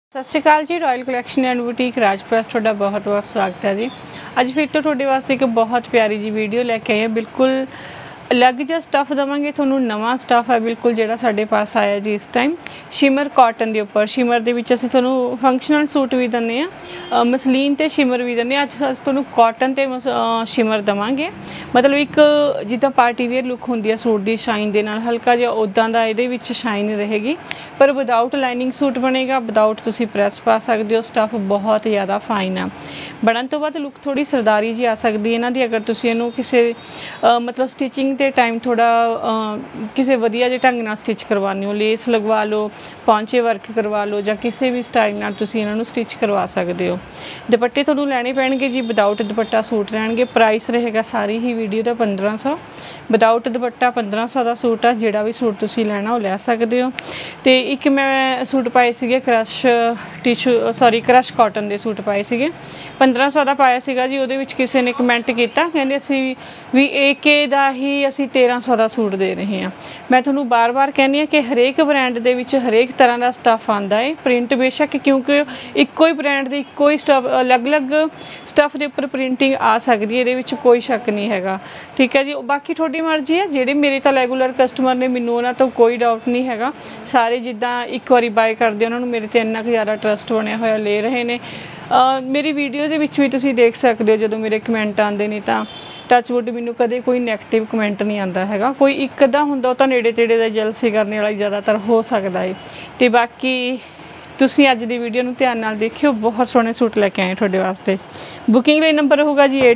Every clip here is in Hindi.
सत श्री अकाल जी। रॉयल कलैक्शन एंड बुटीक राजप्रस थोड़ा बहुत बहुत स्वागत है जी। अज फिर तो थोड़े वास्ते एक बहुत प्यारी जी वीडियो लैके आई है। बिल्कुल अलग जिहा स्टफ देवांगे थोनू, नवा स्टफ है बिल्कुल जिहड़ा साडे पास आया जी इस टाइम शिमर कॉटन के उपर। शिमर दे विच असीं थोनू फंक्शनल सूट भी दिंदे आ, मसलीन ते शिमर भी दिंदे आ। अज असीं थोनू कॉटन ते शिमर देवांगे। मतलब एक जिद्दां पार्टी वेयर लुक हुंदी है सूट दी शाइन दे नाल, हल्का जिहा उदां दा इहदे विच शाइन रहेगी, पर विदाउट लाइनिंग सूट बनेगा, विदाउट तुसीं प्रैस पा सकदे हो। स्टफ बहुत ज़्यादा फाइन है। बनन तो बाद लुक थोड़ी सरदारी जी आ सकदी है इन्हां दी, अगर तुसीं इहनूं किसे मतलब स्टिचिंग ते टाइम थोड़ा किसी वधिया जे ढंग नाल स्टिच करवाने हो, लेस लगवा लो, पौंचे वर्क करवा लो, जां किसी भी स्टाइल नाल तुसीं इन्हां नूं स्टिच करवा सकदे हो। दुपट्टे तुहानूं लैणे पैणगे जी, विदाउट दुपट्टा सूट रहणगे। प्राइस रहेगा सारी ही वीडियो दा 1500, विदाउट दुपट्टा 1500 का सूट आ। जिहड़ा भी सूट तुसीं लैणा वो लै सकदे हो। ते एक मैं सूट पाए सीगे क्रश क्रश कॉटन के सूट पाए सीगे, 1500 का पाया सीगा जी। उहदे विच किसी ने कमेंट किया, कहंदे असीं भी AK दा ही असीं 1300 का सूट दे रहे हैं। मैं तुहानूं बार बार कहनी कि हरेक ब्रांड दे विच हरेक तरह का स्टफ आंदा है। प्रिंट बेशक क्योंकि इक्को ही ब्रांड दे इक्को ही स्टफ अलग अलग स्टफ के उपर प्रिंटिंग आ सकती है, ये कोई शक नहीं हैगा। ठीक है जी। बाकी थोड़ी मर्जी है। जेडे मेरे तो रेगूलर कस्टमर ने, मैनूं उन्हां तो कोई डाउट नहीं हैगा। सारे जिद्दां एक बारी बाय करदे उन्हां नूं मेरे ते इन्ना क ज़्यादा ट्रस्ट बनिया होया ले रहे ने। मेरी वीडियो दे विच भी तुसीं देख सकदे हो जदों मेरे कमेंट आंदे ने तां टचवुड मैनूं कदे कोई नैगेटिव कमेंट नहीं आता हैगा। कोई एक अद्धा हुंदा तां नेड़े तेड़े दा जलसी करने वाला ज़्यादातर हो सकदा है। ते बाकी तुसीं अज दी वीडियो नूं ध्यान नाल देखियो, बहुत सोहणे सूट लैके आए तुहाडे वास्ते। बुकिंग लई नंबर होगा जी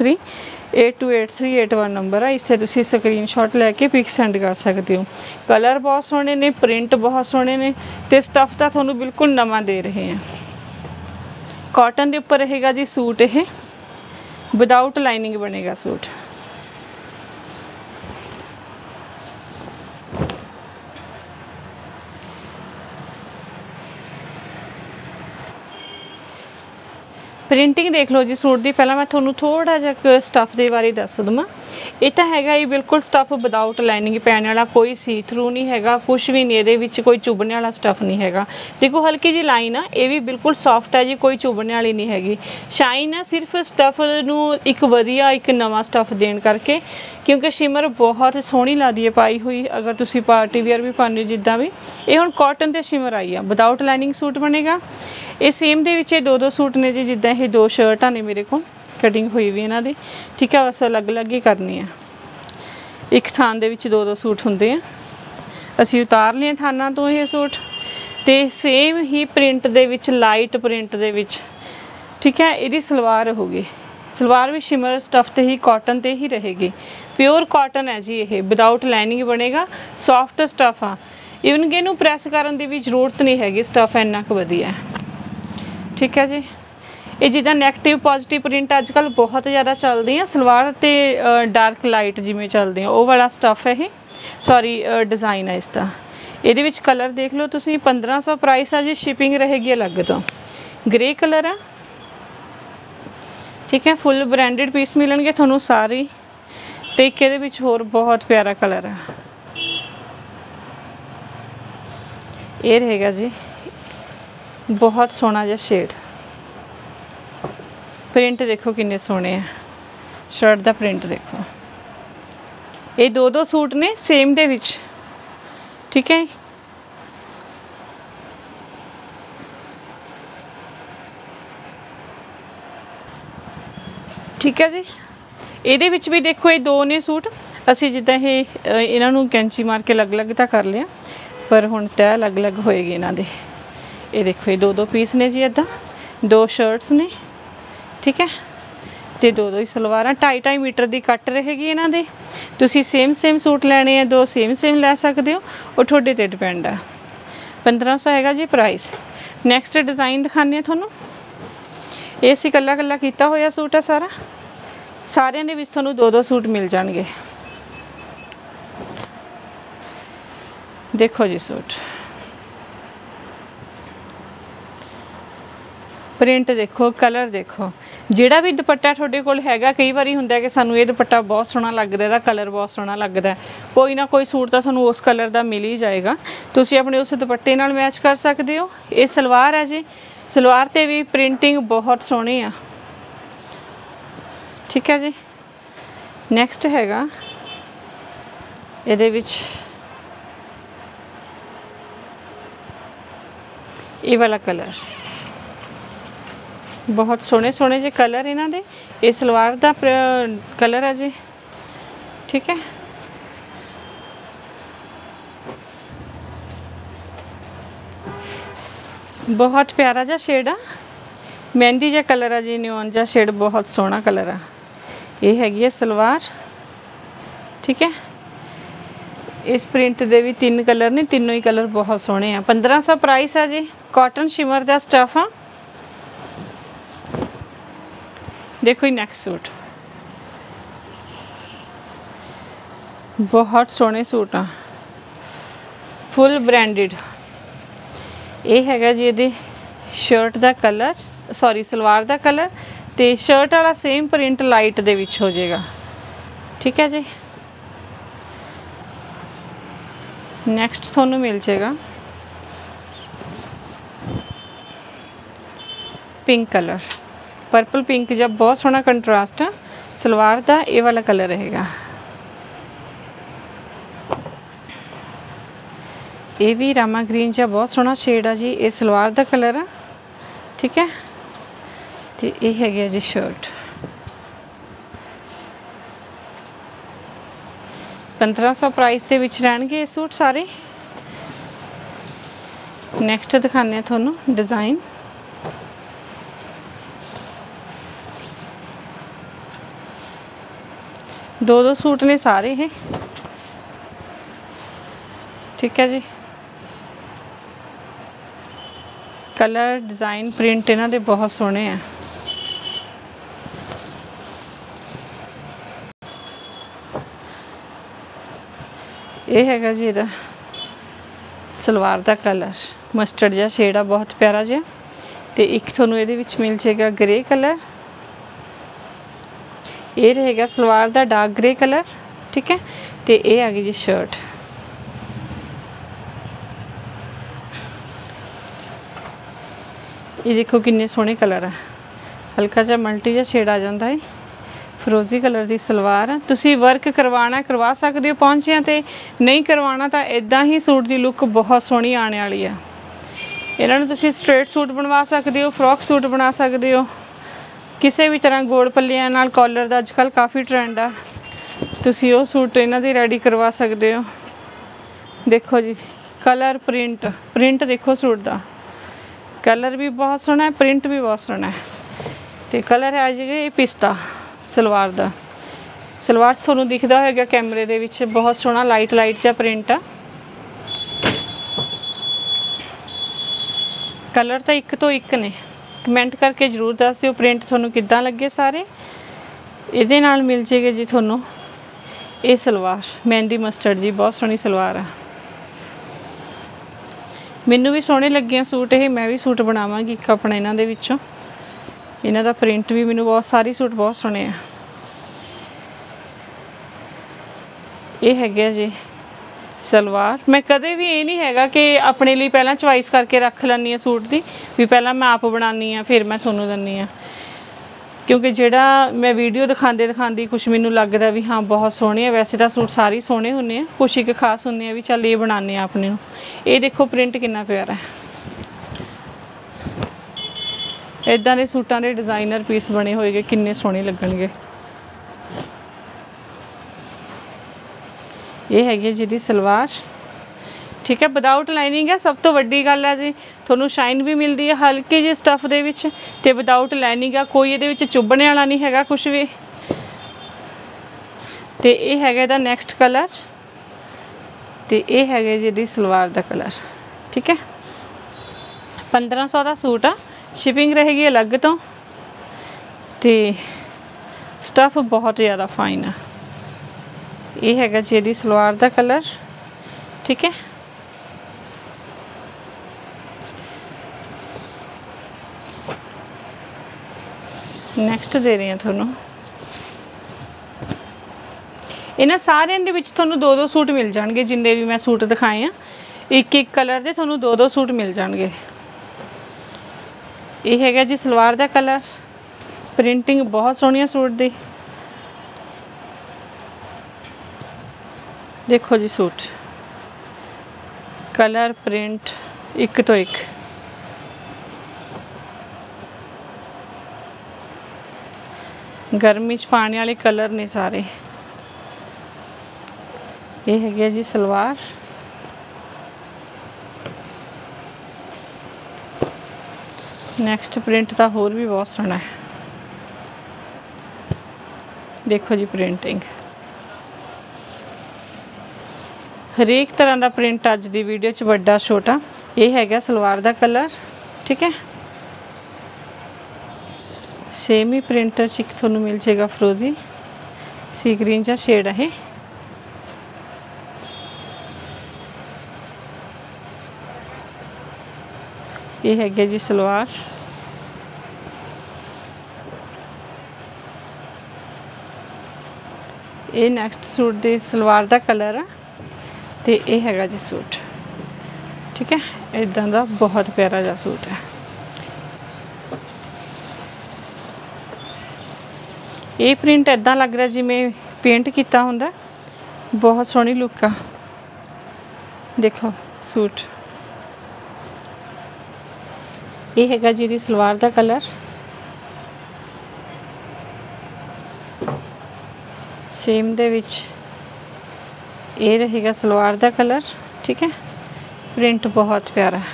8283 नंबर है। इससे तुसीं स्क्रीनशॉट लैके पिक सेंड कर सकते हो। कलर बहुत सोहणे ने, प्रिंट बहुत सोहणे ने, ते स्टफ तां तुहानूं बिल्कुल नवां दे रहे हैं। कॉटन के उपर रहेगा जी सूट, ये विदाउट लाइनिंग बनेगा सूट। प्रिंटिंग देख लो जी सूट की। पहला मैं थोनू थोड़ा जिहा स्टफ के बारे दस दूँ। ये तो हैगा ही बिल्कुल स्टफ विदाउट लाइनिंग पैने वाला, कोई सी थ्रू नहीं हैगा, कुछ भी नहीं। ये कोई चुभने वाला स्टफ नहीं हैगा। देखो हल्की जी लाइन आ, ये भी बिल्कुल सॉफ्ट है जी, कोई चुभने वाली नहीं हैगी। शाइन है सिर्फ स्टफ नूं एक वधिया एक नवा स्टफ देण करके, क्योंकि शिमर बहुत सोहनी लगदी है पाई हुई। अगर तुसीं पार्टी वेयर भी पाने जिद्दां भी। ये हुण कॉटन ते शिमर आई आ, विदाउट लाइनिंग सूट बनेगा। ये सेम दे विच दो सूट ने जी, जिद्दां ये 2 शर्टां ने मेरे को कटिंग हुई भी इन्हां दी। ठीक है, बस अलग अलग ही करनी है। एक थान दे विच 2 सूट हुंदे आ। असीं उतार लिए थानां तो ये सूट, ते सेम ही प्रिंट दे विच, लाइट प्रिंट दे विच। ठीक है, इहदी सलवार होगी, सलवार भी शिमर स्टफ ते ही कॉटन ते ही रहेगी। प्योर कॉटन है जी, ये विदाउट लाइनिंग बनेगा, सॉफ्ट स्टफ आ। ईवन कि इहनूं प्रैस करन दी भी जरूरत नहीं हैगी, स्टफ इन्ना क वधिया है। ठीक है जी। ये जिद्दां नैगेटिव पॉजिटिव प्रिंट अजकल बहुत ज़्यादा चलदी हैं, सलवार ते डार्क लाइट जिवें चलदे हैं वो वाला स्टफ है। ये सॉरी डिज़ाइन है इसका। ये विच कलर देख लो तुसीं, 1500 प्राइस है जी। शिपिंग रहेगी अलग तो। ग्रे कलर है। ठीक है, फुल ब्रांडेड पीस मिलणगे तुहानूं सारे। ते एक इहदे विच होर बहुत प्यारा कलर है, ये रहेगा जी बहुत सोहना जिहा शेड। प्रिंट देखो किन्ने सोहणे है, शर्ट दा प्रिंट देखो। ये 2 सूट ने सेम दे विच। ठीक है, ठीक है जी। ਇਹਦੇ ਵਿੱਚ भी देखो ये 2 ने सूट। ਅਸੀਂ ਜਿੱਦਾਂ ਇਹ ਇਹਨਾਂ ਨੂੰ ਕੈਂਚੀ ਮਾਰ ਕੇ ਅਲੱਗ-ਅਲੱਗ ਤਾਂ ਕਰ ਲਿਆ, पर ਹੁਣ ਤੈਅ ਅਲੱਗ-ਅਲੱਗ ਹੋਏਗੀ ਇਹਨਾਂ ਦੇ। ਇਹ देखो ये 2 पीस ने जी, इदा 2 शर्ट्स ने। ठीक है, तो 2 ही सलवारां 2.5 मीटर की कट रहेगी इन्हां दे। तुसीं सेम सूट लैणे है, 2 सेम लै सकदे हो, वो तुहाडे ते डिपेंड है। 1500 हैगा जी प्राइस। नैक्सट डिज़ाइन दिखाने तुहानूं। ये असीं कल्ला कल्ला कीता होया सूट है सारा। सारिਆਂ ਦੇ ਵਿੱਚ ਤੁਹਾਨੂੰ 2 सूट मिल जाएंगे। देखो जी सूट ਪ੍ਰਿੰਟ ਦੇਖੋ, ਕਲਰ ਦੇਖੋ। ਜਿਹੜਾ ਵੀ ਦੁਪੱਟਾ ਤੁਹਾਡੇ ਕੋਲ ਹੈਗਾ, ਕਈ ਵਾਰੀ ਹੁੰਦਾ ਕਿ ਸਾਨੂੰ ਇਹ ਦੁਪੱਟਾ ਬਹੁਤ ਸੋਹਣਾ ਲੱਗਦਾ, ਇਹਦਾ ਕਲਰ ਬਹੁਤ ਸੋਹਣਾ ਲੱਗਦਾ, ਕੋਈ ਨਾ ਕੋਈ ਸੂਟ ਤਾਂ ਤੁਹਾਨੂੰ ਉਸ ਕਲਰ ਦਾ ਮਿਲ ਹੀ ਜਾਏਗਾ, ਤੁਸੀਂ ਆਪਣੇ ਉਸ ਦੁਪੱਟੇ ਨਾਲ ਮੈਚ ਕਰ ਸਕਦੇ ਹੋ। ਇਹ ਸਲਵਾਰ ਹੈ ਜੀ, ਸਲਵਾਰ ਤੇ ਵੀ ਪ੍ਰਿੰਟਿੰਗ ਬਹੁਤ ਸੋਹਣੀ ਆ, ਠੀਕ ਹੈ ਜੀ। ਨੈਕਸਟ ਹੈਗਾ ਇਹਦੇ ਵਿੱਚ ਇਹ ਵਾਲਾ ਕਲਰ, बहुत सोहने सोहने जे कलर इन्हां दे। ये सलवार दा कलर है जी, ठीक है। बहुत प्यारा जा शेड आ, मेहंदी जा कलर है जी, न्योन जा शेड, बहुत सोहना कलर आ। ये हैगी है सलवार, ठीक है। इस प्रिंट दे भी 3 कलर ने, तीनों ही कलर बहुत सोहने आ। 1500 प्राइस है जी। कॉटन शिमर दा स्टफ आ। देखो ही नेक्स्ट सूट, बहुत सोहने सूट आ, फुल ब्रांडेड। ये हैगा जी ये शर्ट दा कलर, सॉरी सलवार दा कलर, ते शर्ट वाला सेम प्रिंट लाइट दे विच हो जाएगा, ठीक है जी। नैक्सट थोनू मिल जाएगा पिंक कलर, पर्पल पिंक जब बहुत सोहना कंट्रास्ट है। सलवार दा ये वाला कलर रहेगा। ये भी रामा ग्रीन जा बहुत सोहना शेड है जी। ये सलवार दा कलर है, ठीक है। तो ये है जी शर्ट, 1500 प्राइस के विच रहणगे ये सूट सारे। नैक्सट दिखाने थोनू डिज़ाइन। दो सूट ने सारे हैं, ठीक है जी। कलर डिज़ाइन प्रिंट इन्हां दे बहुत सोहने हैं। ये हैगा जी इहदा सलवार दा कलर, मस्टर्ड जा शेड आ, बहुत प्यारा जिहा। ते एक थोनू इहदे विच मिल जाएगा ग्रे कलर। ये रहेगा सलवार दा डार्क ग्रे कलर, ठीक है। तो ये आ गई जी शर्ट। ये देखो किन्ने सोहने कलर है, हल्का जा मल्टी जा शेड आ जाता है। फिरोजी कलर की सलवार है। तुसी वर्क करवाना करवा सकते हो पहुंचिया, तो नहीं करवाना तो इदां ही सूट की लुक बहुत सोहनी आने वाली है। इन्होंने तुसी स्ट्रेट सूट बनवा सकते हो, फ्रॉक सूट बना सकते हो, किसी भी तरह गोल पल्लियां नाल कॉलर का अजकल काफ़ी ट्रेंड आ, तुसी वो सूट इन्हां दी रेडी करवा सकते हो। देखो जी कलर प्रिंट, प्रिंट देखो सूट का, कलर भी बहुत सोहना है, प्रिंट भी बहुत सोहना है। तो कलर है जी ये पिस्ता सलवार का। सलवार थोनू दिखता होगा कैमरे दे विच, बहुत सोहना लाइट लाइट जा प्रिंट आ। कलर तो एक तो एक ने, कमेंट करके जरूर दस दिओ प्रिंट थोनू किद्दां लगे सारे। इहदे नाल मिल जाएगी जी थोनू ये सलवार मेहंदी मस्टर्ड जी, बहुत सोहनी सलवार आ। मैनू भी सोहने लगे सूट, ये मैं भी सूट बनावांगी एक अपना इन्हां दे विचों। इन्हां दा प्रिंट भी मैनू बहुत सारी सूट बहुत सोहने आ। ये है जी सलवार। मैं कदे भी ये नहीं हैगा कि अपने लिए पहला चॉइस करके रख लैनी सूट की, भी पहला मैं आप बनानी हाँ फिर मैं थोनू दिंदी हाँ, क्योंकि जेड़ा मैं वीडियो दिखाते दिखाती कुछ मैनू लगता भी हाँ बहुत सोहने है। वैसे तो सूट सारे सोहने होंगे हैं, कुछ एक खास होंगे हैं भी चल ये बनाने अपने। ये देखो प्रिंट कितना प्यारा है। इदां दे सूटां दे डिज़ाइनर पीस बने होएगे किन्ने सोहने लगणगे। ये हैगी जी सलवार, ठीक है। विदाउट लाइनिंग है, सब तो वड्डी गल है जी, थोनू शाइन भी मिलती है हल्की जी स्टफ दे विच, ते विदाउट लाइनिंग है, कोई ये विच चुभने वाला नहीं हैगा कुछ भी। तो ये हैगा इहदा नैक्सट कलर, तो ये हैगे जी सलवार दा कलर, ठीक है। 1500 का सूट आ, शिपिंग रहेगी अलग तो, स्टफ बहुत ज़्यादा फाइन है। ये हैगा जी सलवार दा कलर, ठीक है। ਨੈਕਸਟ ਦੇ ਰਹੀ ਹਾਂ ਤੁਹਾਨੂੰ, ਇਹਨਾਂ ਸਾਰਿਆਂ ਦੇ ਵਿੱਚ ਤੁਹਾਨੂੰ 2-2 ਸੂਟ ਮਿਲ ਜਾਣਗੇ। ਜਿੰਨੇ ਵੀ ਮੈਂ ਸੂਟ ਦਿਖਾਏ ਆ, ਇੱਕ ਇੱਕ ਕਲਰ ਦੇ ਤੁਹਾਨੂੰ 2-2 ਸੂਟ ਮਿਲ ਜਾਣਗੇ। ਇਹ ਹੈਗਾ ਜੀ ਸਲਵਾਰ ਦਾ ਕਲਰ, ਪ੍ਰਿੰਟਿੰਗ ਬਹੁਤ ਸੋਹਣੀ ਸੂਟ ਦੀ। ਦੇਖੋ ਜੀ ਸੂਟ, कलर प्रिंट एक तो एक। गर्मी च पाने वाले कलर ने सारे। ये है जी सलवार, नैक्सट प्रिंट तो होर भी बहुत सोहना है। देखो जी प्रिंटिंग, हरेक तरह का प्रिंट अज की वीडियो च बड़ा छोटा। ये है सलवार का कलर, ठीक है। सेम ही प्रिंट एक थोनू मिल जाएगा फ्रोजी सी ग्रीन जा शेड है। ये है जी सलवार, ये नैक्सट सूट दे सलवार का कलर है। तो ये है जी सूट, ठीक है। इदा का बहुत प्यारा जा सूट है। ये प्रिंट इदा लग रहा जिमें पेंट किया होंदा, बहुत सोहनी लुक आ। देखो सूट, ये है जी सलवार का कलर, सेम दे विच ये रहेगा सलवार का कलर, ठीक है। प्रिंट बहुत प्यारा है,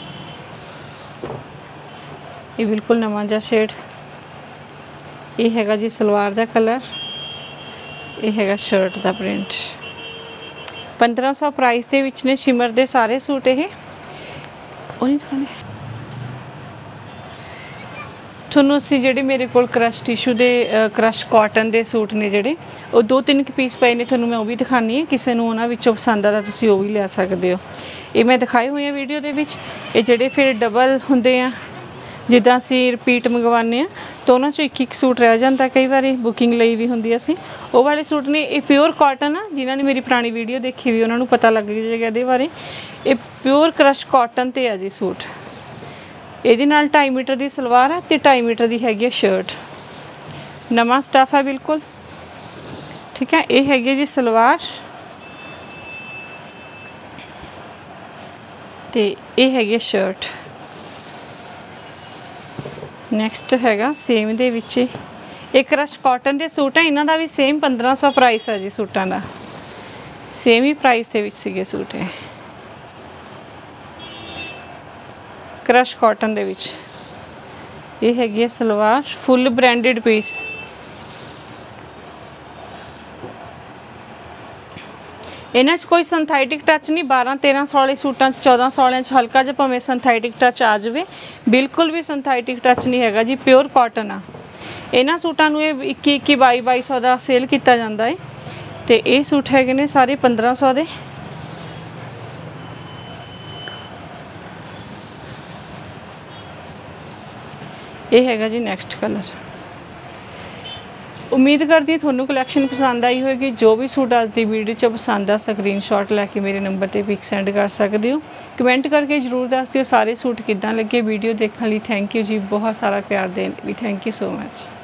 ये बिल्कुल नवा जा शेड। ये है जी सलवार का कलर, ये है शर्ट का प्रिंट। 1500 प्राइस के विच ने शिमर के सारे सूट। ये थोनों असी जेडे मेरे को क्रश टिशू दे क्रश कॉटन दे सूट ने जेडे वो 2-3 पीस पे ने, थोनों मैं वो भी दिखानी है। किसी को उन्होंने विचों पसंद आता तुसी वो भी ले सकते हो। ये मैं दिखाए हुए हैं वीडियो दे विच। ये जेडे फिर डबल होंदे आ, जिद्दां असी रिपीट मंगवाने तो उन्हां चों एक सूट रह जाता, कई बार बुकिंग लई भी होंदी असी वो वाले सूट ने। ये प्योर कॉटन आ, जिन्हां ने मेरी पुरानी वीडियो देखी हुई उन्होंने पता लग जाएगा इहदे बारे। ये प्योर क्रश कॉटन ते आ जी सूट। ये 2.5 मीटर की सलवार है तो 2.5 मीटर की हैगी शर्ट। नवा स्टफ है बिल्कुल, ठीक है। ये हैगी जी सलवार, तो ये हैगी शर्ट। नैक्सट हैगा सेम दे विच ये क्रश कॉटन के सूट है। इन्हां दा भी सेम 1500 प्राइस है जी सूटां दा। सेम ही प्राइस दे विच सीगे सूट है क्रश कॉटन दे विच। ये हैगी सलवार, फुल ब्रांडेड पीस। इन्हां च कोई सिंथेटिक टच नहीं। 12-1300 वाले सूटां 1400 वाले हल्का जिहा भावें सिंथेटिक टच आ जाए, बिल्कुल भी सिंथेटिक टच नहीं हैगा जी, प्योर कॉटन आ। इन्हां सूटां नूं 21-2200 का सेल किया जाता है। तो ये सूट हैगे ने सारे 1500 दे। ये है जी नैक्सट कलर। उम्मीद करती हूँ थोनों कलैक्शन पसंद आई होगी। जो भी सूट आज की वीडियो च पसंद आ स्क्रीनशॉट लैके मेरे नंबर पर पिक सेंड कर सकते हो। कमेंट करके जरूर दस दिओ सारे सूट किद्दां लगे। वीडियो देखने लिए थैंक यू जी, बहुत सारा प्यार देने भी थैंक यू सो मच।